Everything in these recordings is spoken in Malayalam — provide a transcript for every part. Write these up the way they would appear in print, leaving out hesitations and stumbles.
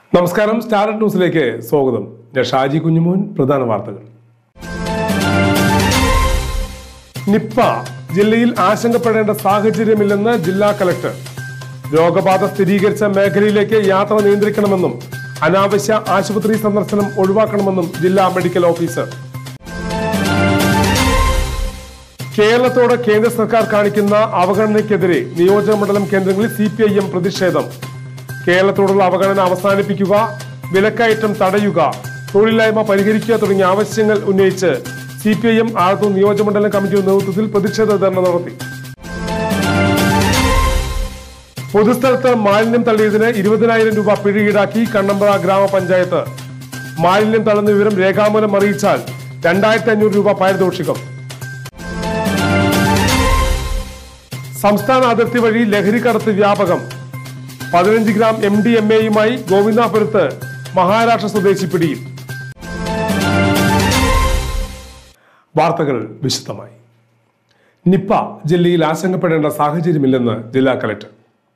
നമസ്കാരം, സ്റ്റാർ ന്യൂസിലേക്ക് സ്വാഗതം. ഞാൻ ഷാജി കുഞ്ഞുമോൻ. പ്രധാന വാർത്തകൾ. നിപ്പ ജില്ലയിൽ ആശങ്കപ്പെടേണ്ട സാഹചര്യമില്ലെന്ന് ജില്ലാ കളക്ടർ. രോഗബാധ സ്ഥിരീകരിച്ച മേഖലയിലേക്ക് യാത്ര നിയന്ത്രിക്കണമെന്നും അനാവശ്യ ആശുപത്രി സന്ദർശനം ഒഴിവാക്കണമെന്നും ജില്ലാ മെഡിക്കൽ ഓഫീസർ. കേരളത്തോട് കേന്ദ്ര സർക്കാർ കാണിക്കുന്ന അവഗണനയ്ക്കെതിരെ നിയോജകമണ്ഡലം കേന്ദ്രങ്ങളിൽ CPIM പ്രതിഷേധം. കേരളത്തോടുള്ള അവഗണന അവസാനിപ്പിക്കുക, വിലക്കയറ്റം തടയുക, തൊഴിലില്ലായ്മ പരിഹരിക്കുക തുടങ്ങിയ ആവശ്യങ്ങൾ ഉന്നയിച്ച് CPIM ആലത്തൂർ നിയോജകമണ്ഡലം കമ്മിറ്റിയുടെ നേതൃത്വത്തിൽ പ്രതിഷേധ ധർണ നടത്തി. പൊതുസ്ഥലത്ത് മാലിന്യം തള്ളിയതിന് 20,000 രൂപ പിഴ ഈടാക്കി കണ്ണമ്പ്ര ഗ്രാമപഞ്ചായത്ത്. മാലിന്യം തള്ളുന്ന വിവരം രേഖാമൂലം അറിയിച്ചാൽ 2,500 രൂപ പാരിതോഷികം. സംസ്ഥാന അതിർത്തി വഴി ലഹരിക്കടത്ത് വ്യാപകം. 15 ഗ്രാം MDMA-യുമായി ഗോവിന്ദാപുരത്ത് മഹാരാഷ്ട്ര സ്വദേശി പിടിയിൽ. വാർത്തകൾ വിശദമായി. നിപ്പ ജില്ലയിൽ ആശങ്കപ്പെടേണ്ട സാഹചര്യമില്ലെന്ന് ജില്ലാ കലക്ടർ.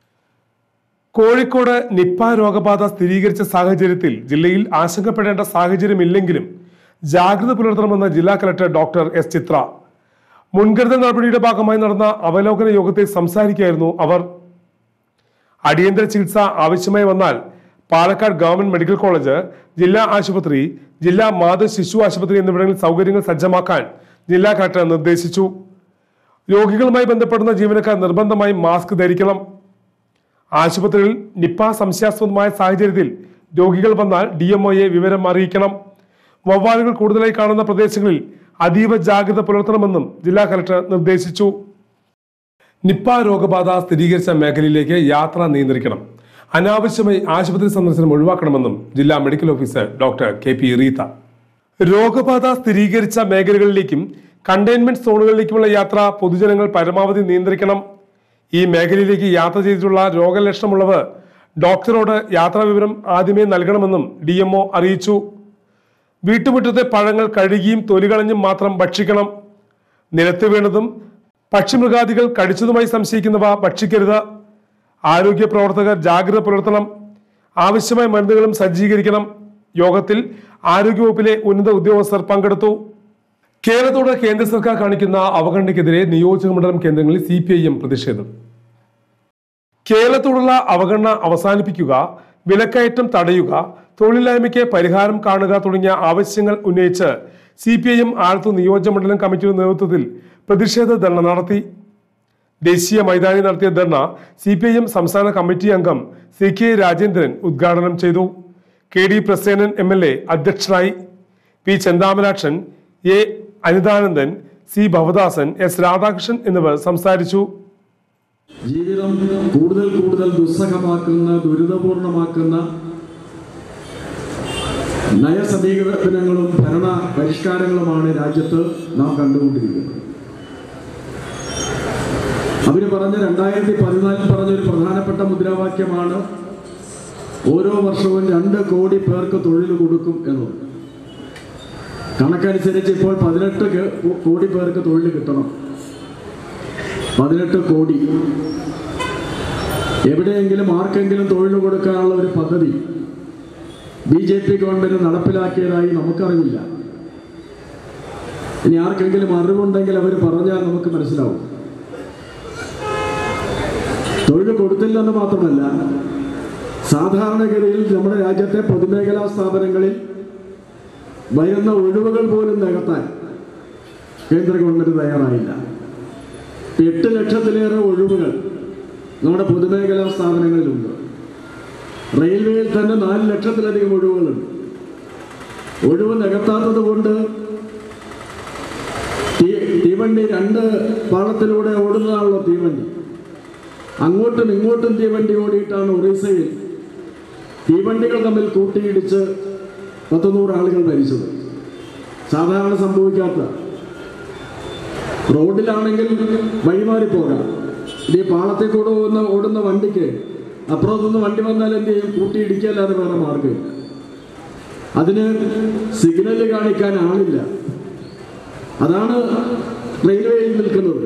കോഴിക്കോട് നിപ്പ രോഗബാധ സ്ഥിരീകരിച്ച സാഹചര്യത്തിൽ ജില്ലയിൽ ആശങ്കപ്പെടേണ്ട സാഹചര്യമില്ലെങ്കിലും ജാഗ്രത പുലർത്തണമെന്ന് ജില്ലാ കലക്ടർ ഡോക്ടർ S. ചിത്ര. മുൻകരുതൽ നടപടിയുടെ ഭാഗമായി നടന്ന അവലോകന യോഗത്തിൽ സംസാരിക്കുകയായിരുന്നു അവർ. അടിയന്തര ചികിത്സ ആവശ്യമായി വന്നാൽ പാലക്കാട് ഗവൺമെന്റ് മെഡിക്കൽ കോളേജ്, ജില്ലാ ആശുപത്രി, ജില്ലാ മാതൃ ശിശു ആശുപത്രി എന്നിവിടങ്ങളിൽ സൗകര്യങ്ങൾ സജ്ജമാക്കാൻ ജില്ലാ കളക്ടർ നിർദ്ദേശിച്ചു. രോഗികളുമായി ബന്ധപ്പെടുന്ന ജീവനക്കാർ നിർബന്ധമായും മാസ്ക് ധരിക്കണം. ആശുപത്രിയിൽ നിപ്പ സംശയാസ്പദമായ സാഹചര്യത്തിൽ രോഗികൾ വന്നാൽ DMOയെ വിവരം അറിയിക്കണം. വവ്വാലുകൾ കൂടുതലായി കാണുന്ന പ്രദേശങ്ങളിൽ അതീവ ജാഗ്രത പുലർത്തണമെന്നും ജില്ലാ കളക്ടർ നിർദ്ദേശിച്ചു. നിപ്പ രോഗബാധ സ്ഥിരീകരിച്ച മേഖലയിലേക്ക് യാത്ര നിയന്ത്രിക്കണം, അനാവശ്യമായി ആശുപത്രി സന്ദർശനം ഒഴിവാക്കണമെന്നും ജില്ലാ medical officer doctor KP Reetha. രോഗബാധ സ്ഥിരീകരിച്ച മേഖലകളിലേക്കും കണ്ടെയ്ൻമെന്റ് സോണുകളിലേക്കുമുള്ള യാത്ര പൊതുജനങ്ങൾ പരമാവധി നിയന്ത്രിക്കണം. ഈ മേഖലയിലേക്ക് യാത്ര ചെയ്തിട്ടുള്ള രോഗലക്ഷണമുള്ളവർ ഡോക്ടറോട് യാത്രാ വിവരം ആദ്യമേ നൽകണമെന്നും DMO അറിയിച്ചു. വീട്ടുമുറ്റത്തെ പഴങ്ങൾ കഴുകിയും തൊലികളഞ്ഞും മാത്രം ഭക്ഷിക്കണം. നിലത്ത് വീണതും പക്ഷിമൃഗാദികൾ കടിച്ചതുമായി സംശയിക്കുന്നവ ഭക്ഷിക്കരുത്. ആരോഗ്യ പ്രവർത്തകർ ജാഗ്രത പുലർത്തണം. ആവശ്യമായ മരുന്നുകളും സജ്ജീകരിക്കണം. യോഗത്തിൽ ആരോഗ്യവകുപ്പിലെ ഉന്നത ഉദ്യോഗസ്ഥർ പങ്കെടുത്തു. കേരളത്തോട് കേന്ദ്ര സർക്കാർ കാണിക്കുന്ന അവഗണനയ്ക്കെതിരെ നിയോജകമണ്ഡലം കേന്ദ്രങ്ങളിൽ CPIM പ്രതിഷേധം. കേരളത്തോടുള്ള അവഗണന അവസാനിപ്പിക്കുക, വിലക്കയറ്റം തടയുക, തൊഴിലില്ലായ്മയ്ക്ക് പരിഹാരം കാണുക തുടങ്ങിയ ആവശ്യങ്ങൾ ഉന്നയിച്ച് CPIM ആലത്തൂർ നിയോജകമണ്ഡലം കമ്മിറ്റിയുടെ നേതൃത്വത്തിൽ പ്രതിഷേധ ധർണ നടത്തി. ദേശീയ മൈതാനി നടത്തിയ ധർണ CPIM സംസ്ഥാന കമ്മിറ്റി അംഗം CK രാജേന്ദ്രൻ ഉദ്ഘാടനം ചെയ്തു. KD പ്രസേനൻ MLA അധ്യക്ഷനായി. P. Chenthamarakshan, A. Anithanandan, C. Bhavadasan, S. Radhakrishnan എന്നിവർ സംസാരിച്ചു. ജീവിതം കൂടുതൽ കൂടുതൽ ദുസ്സഹമാക്കുന്ന, ദുരിതപൂർണമാക്കുന്ന നയസമീപനങ്ങളും ഭരണ പരിഷ്കാരങ്ങളുമാണ് രാജ്യത്ത് നാം കണ്ടുകൊണ്ടിരിക്കുന്നത്. അവര് പറഞ്ഞ 2014 പറഞ്ഞൊരു പ്രധാനപ്പെട്ട മുദ്രാവാക്യമാണ് ഓരോ വർഷവും 2 കോടി പേർക്ക് തൊഴിൽ കൊടുക്കും എന്നത്. കണക്കനുസരിച്ച് ഇപ്പോൾ 18 കോടി പേർക്ക് തൊഴിൽ കിട്ടണം. 18 കോടി. എവിടെയെങ്കിലും ആർക്കെങ്കിലും തൊഴിൽ കൊടുക്കാനുള്ള ഒരു പദ്ധതി BJP ഗവൺമെന്റ് നടപ്പിലാക്കിയതായി നമുക്കറിയില്ല. ഇനി ആർക്കെങ്കിലും അറിവുണ്ടെങ്കിൽ അവർ പറഞ്ഞാൽ നമുക്ക് മനസ്സിലാവും. തൊഴിൽ കൊടുത്തില്ലെന്ന് മാത്രമല്ല, സാധാരണഗതിയിൽ നമ്മുടെ രാജ്യത്തെ പൊതുമേഖലാ സ്ഥാപനങ്ങളിൽ വരുന്ന ഒഴിവുകൾ പോലും നികത്താൻ കേന്ദ്ര ഗവൺമെന്റ് തയ്യാറായില്ല. 8 ലക്ഷത്തിലേറെ ഒഴിവുകൾ നമ്മുടെ പൊതുമേഖലാ സ്ഥാപനങ്ങളിലുണ്ട്. റെയിൽവേയിൽ തന്നെ 4 ലക്ഷത്തിലധികം ഒഴിവുകളുണ്ട്. ഒഴിവ് നികത്താത്തത് കൊണ്ട് തീവണ്ടി 2 പാളത്തിലൂടെ ഓടുന്നതാണല്ലോ തീവണ്ടി. അങ്ങോട്ടും ഇങ്ങോട്ടും തീവണ്ടി ഓടിയിട്ടാണ് ഒറീസയിൽ തീവണ്ടികൾ തമ്മിൽ കൂട്ടിയിടിച്ച് 100 ആളുകൾ മരിച്ചത്. സാധാരണ സംഭവിക്കാത്ത. റോഡിലാണെങ്കിൽ വഴിമാറിപ്പോകാം. ഈ പാളത്തിൽ കൂടെ ഓടുന്ന വണ്ടിക്ക് അപ്പുറത്തുനിന്ന് വണ്ടി വന്നാൽ എന്ത് ചെയ്യും? കൂട്ടിയിടിക്കല്ലാതെ വേറെ മാർഗമില്ല. അതിന് സിഗ്നല് കാണിക്കാൻ ആളില്ല. അതാണ് റെയിൽവേയിൽ നിൽക്കുന്നത്.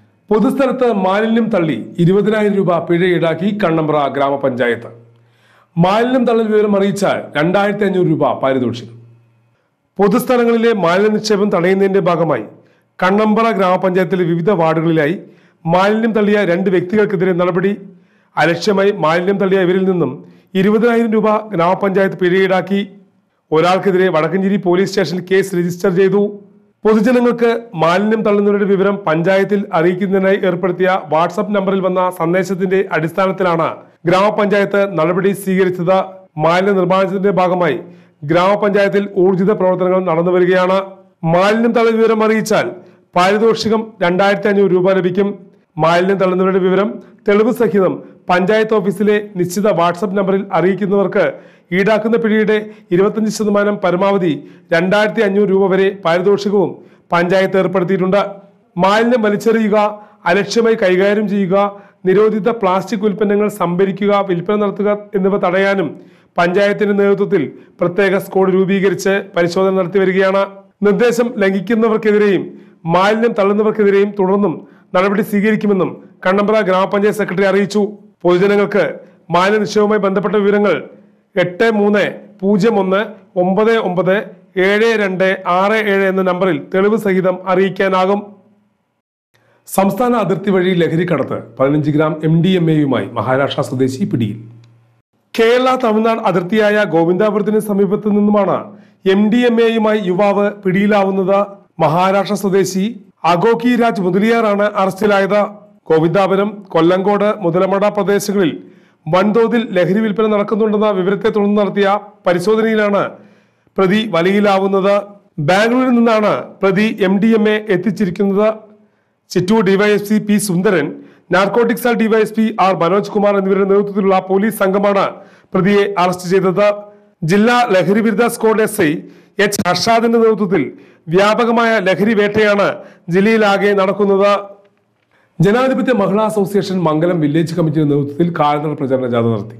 പൊതുസ്ഥലത്ത് മാലിന്യം തള്ളി 20,000 രൂപ പിഴ ഈടാക്കി കണ്ണമ്പ്ര ഗ്രാമപഞ്ചായത്ത്. മാലിന്യം തള്ളൽ വിവരം അറിയിച്ചാൽ 2500 രൂപ പാരിതോഷികം. പൊതുസ്ഥലങ്ങളിലെ മാലിന്യ നിക്ഷേപം തടയുന്നതിന്റെ ഭാഗമായി കണ്ണമ്പറ ഗ്രാമപഞ്ചായത്തിലെ വിവിധ വാർഡുകളിലായി മാലിന്യം തള്ളിയ 2 വ്യക്തികൾക്കെതിരെ നടപടി. അലക്ഷ്യമായി മാലിന്യം തള്ളിയ ഇവരിൽ നിന്നും 20,000 രൂപ ഗ്രാമപഞ്ചായത്ത് പിഴ ഈടാക്കി. ഒരാൾക്കെതിരെ വടക്കഞ്ചേരി പോലീസ് സ്റ്റേഷനിൽ കേസ് രജിസ്റ്റർ ചെയ്തു. പൊതുജനങ്ങൾക്ക് മാലിന്യം തള്ളുന്നവരുടെ വിവരം പഞ്ചായത്തിൽ അറിയിക്കുന്നതിനായി ഏർപ്പെടുത്തിയ വാട്സ്ആപ്പ് നമ്പറിൽ വന്ന സന്ദേശത്തിന്റെ അടിസ്ഥാനത്തിലാണ് ഗ്രാമപഞ്ചായത്ത് നടപടി സ്വീകരിച്ചത്. മാലിന്യ നിർമ്മാർജ്ജനത്തിന്റെ ഭാഗമായി ഗ്രാമപഞ്ചായത്തിൽ ഊർജിത പ്രവർത്തനങ്ങൾ നടന്നു വരികയാണ്. മാലിന്യം തള്ളൽ വിവരം അറിയിച്ചാൽ പാരിതോഷികം 2500 രൂപ ലഭിക്കും. മാലിന്യം തള്ളുന്നവരുടെ വിവരം തെളിവ് സഹിതം പഞ്ചായത്ത് ഓഫീസിലെ നിശ്ചിത വാട്സ്ആപ്പ് നമ്പറിൽ അറിയിക്കുന്നവർക്ക് ഈടാക്കുന്ന പിഴയുടെ 25% പരമാവധി 2500 രൂപ വരെ പാരിതോഷികവും പഞ്ചായത്ത് ഏർപ്പെടുത്തിയിട്ടുണ്ട്. മാലിന്യം വലിച്ചെറിയുക, അലക്ഷ്യമായി കൈകാര്യം ചെയ്യുക, നിരോധിത പ്ലാസ്റ്റിക് ഉൽപ്പന്നങ്ങൾ സംഭരിക്കുക, വിൽപ്പന നടത്തുക എന്നിവ തടയാനും പഞ്ചായത്തിന്റെ നേതൃത്വത്തിൽ പ്രത്യേക സ്ക്വാഡ് രൂപീകരിച്ച് പരിശോധന നടത്തി വരികയാണ്. നിർദ്ദേശം ലംഘിക്കുന്നവർക്കെതിരെയും മാലിന്യം തള്ളുന്നവർക്കെതിരെയും തുടർന്നും നടപടി സ്വീകരിക്കുമെന്നും കണ്ണമ്പറ ഗ്രാമപഞ്ചായത്ത് സെക്രട്ടറി അറിയിച്ചു. പൊതുജനങ്ങൾക്ക് മാലിന്യ നിക്ഷേപവുമായി ബന്ധപ്പെട്ട വിവരങ്ങൾ 83-199-7267 എന്ന നമ്പറിൽ തെളിവ് സഹിതം അറിയിക്കാനാകും. സംസ്ഥാന അതിർത്തി വഴി ലഹരി കടത്ത് 15 ഗ്രാം MDMA-യുമായി മഹാരാഷ്ട്ര സ്വദേശി പിടിയിൽ. കേരള തമിഴ്നാട് അതിർത്തിയായ ഗോവിന്ദാപുരത്തിന് സമീപത്തു നിന്നുമാണ് MDMA-യുമായി യുവാവ് പിടിയിലാവുന്നത്. മഹാരാഷ്ട്ര സ്വദേശി അഗോക്കി രാജ് മുതലിയാറാണ് അറസ്റ്റിലായത്. ഗോവിന്ദാപുരം, കൊല്ലങ്കോട്, മുതലമട പ്രദേശങ്ങളിൽ വൻതോതിൽ ലഹരി വിൽപ്പന നടക്കുന്നുണ്ടെന്ന വിവരത്തെ തുടർന്ന് നടത്തിയ പരിശോധനയിലാണ് പ്രതി വലയിലാവുന്നത്. ബാംഗ്ലൂരിൽ നിന്നാണ് പ്രതി MDMA എത്തിച്ചിരിക്കുന്നത്. Chittoor DYSP P Sundaran, narcotic cell DYSP R Manoj Kumar എന്നിവരുടെ നേതൃത്വത്തിലുള്ള പോലീസ് സംഘമാണ് പ്രതിയെ അറസ്റ്റ് ചെയ്തത്. ജില്ലാ ലഹരി വിരുദ്ധ സ്ക്വാഡ് SI H ഹർഷാദിന്റെ നേതൃത്വത്തിൽ വ്യാപകമായ ലഹരി വേട്ടയാണ് ജില്ലയിലാകെ നടക്കുന്നത്. ജനാധിപത്യ മഹിളാ അസോസിയേഷൻ മംഗലം വില്ലേജ് കമ്മിറ്റിയുടെ നേതൃത്വത്തിൽ കാൽനട പ്രചരണ ജാഥ നടത്തി.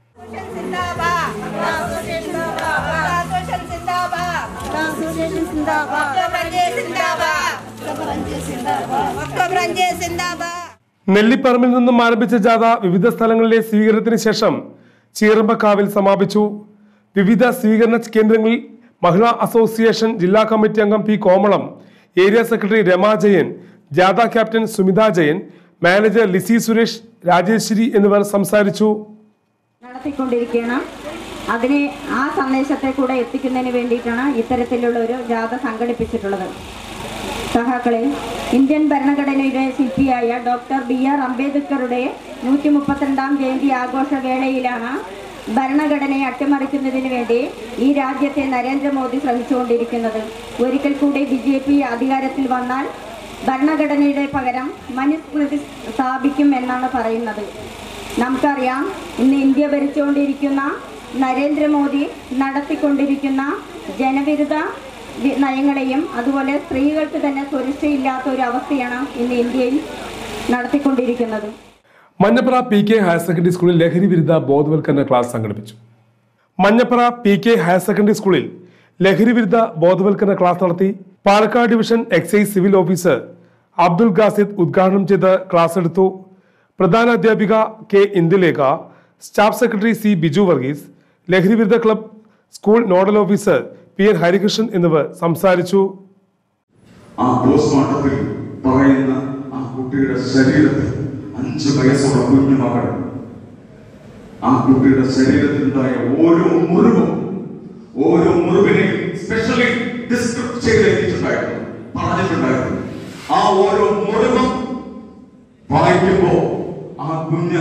നെല്ലിപ്പറമ്പിൽ നിന്നും ആരംഭിച്ച ജാഥ വിവിധ സ്ഥലങ്ങളിലെ സ്വീകരണത്തിന് ശേഷം ചീറമ്പക്കാവിൽ സമാപിച്ചു. വിവിധ സ്വീകരണ കേന്ദ്രങ്ങളിൽ മഹിളാ അസോസിയേഷൻ ജില്ലാ കമ്മിറ്റി അംഗം P Komalam, area secretary Rama Jayan, ജാഥ ക്യാപ്റ്റൻ സുമിത ജയൻ, മാനേജർ ലിസി സുരേഷ്, രാജേശ്വരി എന്നിവർ സംസാരിച്ചു. നടത്തിക്കൊണ്ടിരിക്കണം. അതിനെ ആ സന്ദേശത്തെ കൂടെ എത്തിക്കുന്നതിന് വേണ്ടിയിട്ടാണ് ഇത്തരത്തിലുള്ള ഒരു ജാഥ സംഘടിപ്പിച്ചിട്ടുള്ളത്. സഹാക്കളെ, ഇന്ത്യൻ ഭരണഘടനയുടെ ശില്പിയായ ഡോക്ടർ BR അംബേദ്കറുടെ 132ാം ജയന്തി ആഘോഷ വേളയിലാണ് ഭരണഘടനയെ അട്ടിമറിക്കുന്നതിന് വേണ്ടി ഈ രാജ്യത്തെ നരേന്ദ്രമോദി ശ്രമിച്ചുകൊണ്ടിരിക്കുന്നത്. ഒരിക്കൽ കൂടി BJP അധികാരത്തിൽ വന്നാൽ ഭരണഘടനയുടെ പകരം മനുസ്മൃതി സ്ഥാപിക്കും എന്നാണ് പറയുന്നത്. നമുക്കറിയാം, ഇന്ന് ഇന്ത്യ ഭരിച്ചുകൊണ്ടിരിക്കുന്ന നരേന്ദ്രമോദി നടത്തിക്കൊണ്ടിരിക്കുന്ന ജനവിരുദ്ധ നയങ്ങളെയും അതുപോലെ സ്ത്രീകൾക്ക് തന്നെ സുരക്ഷയില്ലാത്ത ഒരു അവസ്ഥയാണ് ഇന്ന് ഇന്ത്യയിൽ നടത്തിക്കൊണ്ടിരിക്കുന്നത്. മഞ്ഞപ്ര PK ഹയർ സെക്കൻഡറി സ്കൂളിൽ ലഹരി വിരുദ്ധ ബോധവൽക്കരണ ക്ലാസ് സംഘടിപ്പിച്ചു. മഞ്ഞപ്ര PK ഹയർ സെക്കൻഡറി സ്കൂളിൽ ലഹരി വിരുദ്ധ ബോധവൽക്കരണ ക്ലാസ് നടത്തി. Palakkad division excise civil officer Abdul Ghasid ഉദ്ഘാടനം ചെയ്ത് ക്ലാസ് എടുത്തു. പ്രധാന അധ്യാപിക K Indulekha, staff secretary C Biju Varghese, ലഹരി വിരുദ്ധ club school nodal officer PN Harikrishnan എന്നിവർ സംസാരിച്ചു. ആ പോസ്റ്റ്മോർട്ടത്തിൽ പറയുന്ന ആ കുട്ടിയുടെ ശരീരത്തിൽ 5 വയസ്സുള്ള കുഞ്ഞുമകൾ, ആ കുട്ടിയുടെ ശരീരത്തിലുണ്ടായ ഓരോ മുറിവിനെയും സ്പെഷ്യലി ഡിസ്ക്രിപ്റ്റ് ചെയ്തിട്ടുണ്ടായിരുന്നു, പറഞ്ഞിട്ടുണ്ടായിരുന്നു. ആ ഓരോ മുറിവും വായിക്കുമ്പോ ആ കുഞ്ഞ്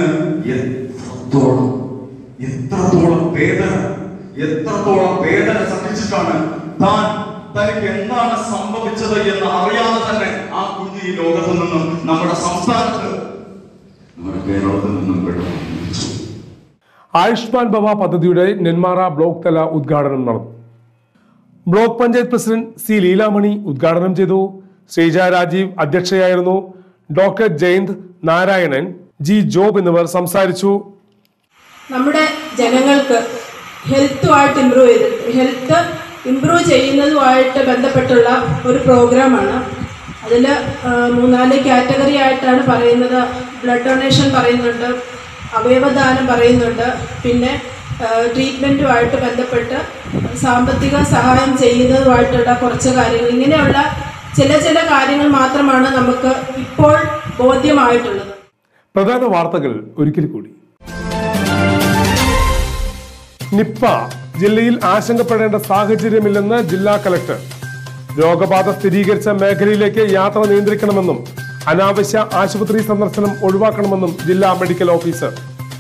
എത്രത്തോളം വേദന സഹിച്ചിട്ടാണ് തനിക്ക് എന്താണ് സംഭവിച്ചത് എന്ന് അറിയാതെ തന്നെ ആ കുഞ്ഞ് ഈ ലോകത്ത് നിന്നും നമ്മുടെ സംസ്ഥാനത്ത് നമ്മുടെ കേരളത്തിൽ നിന്നും പെട്ടു. ആയുഷ്മാൻ ഭവ പദ്ധതിയുടെ നെന്മാറ ബ്ലോക്ക് തല ഉദ്ഘാടനം നടന്നു. Block panchayat president C Leelamani ഉദ്ഘാടനം ചെയ്തു. ശ്രീജ രാജീവ് അധ്യക്ഷയായിരുന്നു. Doctor Jayanth, Narayanan, G Job എന്നിവർ സംസാരിച്ചു. നമ്മുടെ ജനങ്ങൾക്ക് ഹെൽത്ത് ഇംപ്രൂവ് ചെയ്യുന്നതുമായിട്ട് ബന്ധപ്പെട്ടുള്ള ഒരു പ്രോഗ്രാമാണ്. അതിൽ 3-4 കാറ്റഗറി ആയിട്ടാണ് പറയുന്നത്. ബ്ലഡ് ഡൊണേഷൻ പറയുന്നുണ്ട്, അവയവദാനം പറയുന്നുണ്ട്, പിന്നെ ട്രീറ്റ്മെൻറ്റുമായിട്ട് ബന്ധപ്പെട്ട് സാമ്പത്തിക സഹായം ചെയ്യുന്നതുമായിട്ടുള്ള കുറച്ച് കാര്യങ്ങൾ, ഇങ്ങനെയുള്ള ചില കാര്യങ്ങൾ മാത്രമാണ് നമുക്ക് ഇപ്പോൾ ബോധ്യമായിട്ടുള്ളത്. പ്രധാന വാർത്തകൾ ഒരിക്കൽ കൂടി. നിപ്പ ജില്ലയിൽ ആശങ്കപ്പെടേണ്ട സാഹചര്യമില്ലെന്ന് ജില്ലാ കലക്ടർ. രോഗബാധ സ്ഥിരീകരിച്ച മേഖലയിലേക്ക് യാത്ര നിയന്ത്രിക്കണമെന്നും അനാവശ്യ ആശുപത്രി സന്ദർശനം ഒഴിവാക്കണമെന്നും ജില്ലാ മെഡിക്കൽ ഓഫീസർ.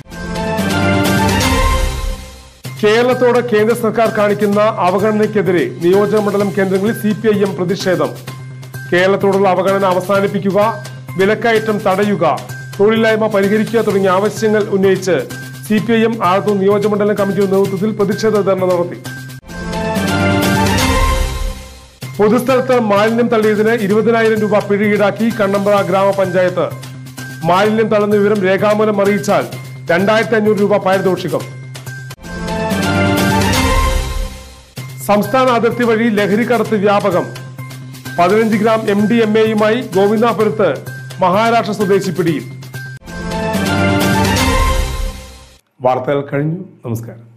കേരളത്തോട് കേന്ദ്ര സർക്കാർ കാണിക്കുന്ന അവഗണനയ്ക്കെതിരെ നിയോജക മണ്ഡലം കേന്ദ്രങ്ങളിൽ CPIM പ്രതിഷേധം. കേരളത്തോടുള്ള അവഗണന അവസാനിപ്പിക്കുക, വിലക്കയറ്റം തടയുക, തൊഴിലില്ലായ്മ പരിഹരിക്കുക തുടങ്ങിയ ആവശ്യങ്ങൾ ഉന്നയിച്ച് CPIM ആലത്തൂർ നിയോജകമണ്ഡലം കമ്മിറ്റിയുടെ നേതൃത്വത്തിൽ പ്രതിഷേധ ധർണ നടത്തി. പൊതുസ്ഥലത്ത് മാലിന്യം തള്ളിയതിന് 20,000 രൂപ പിഴ ഈടാക്കി കണ്ണമ്പ്ര ഗ്രാമപഞ്ചായത്ത്. മാലിന്യം തള്ളുന്ന വിവരം രേഖാമൂലം അറിയിച്ചാൽ 2,500 രൂപ പാരിതോഷികം. സംസ്ഥാന അതിർത്തി വഴി ലഹരിക്കടത്ത് വ്യാപകം. 15 ഗ്രാം MDMA-യുമായി ഗോവിന്ദാപുരത്ത് മഹാരാഷ്ട്ര സ്വദേശി പിടിയിൽ. വാർത്തകൾ കഴിഞ്ഞു. നമസ്കാരം.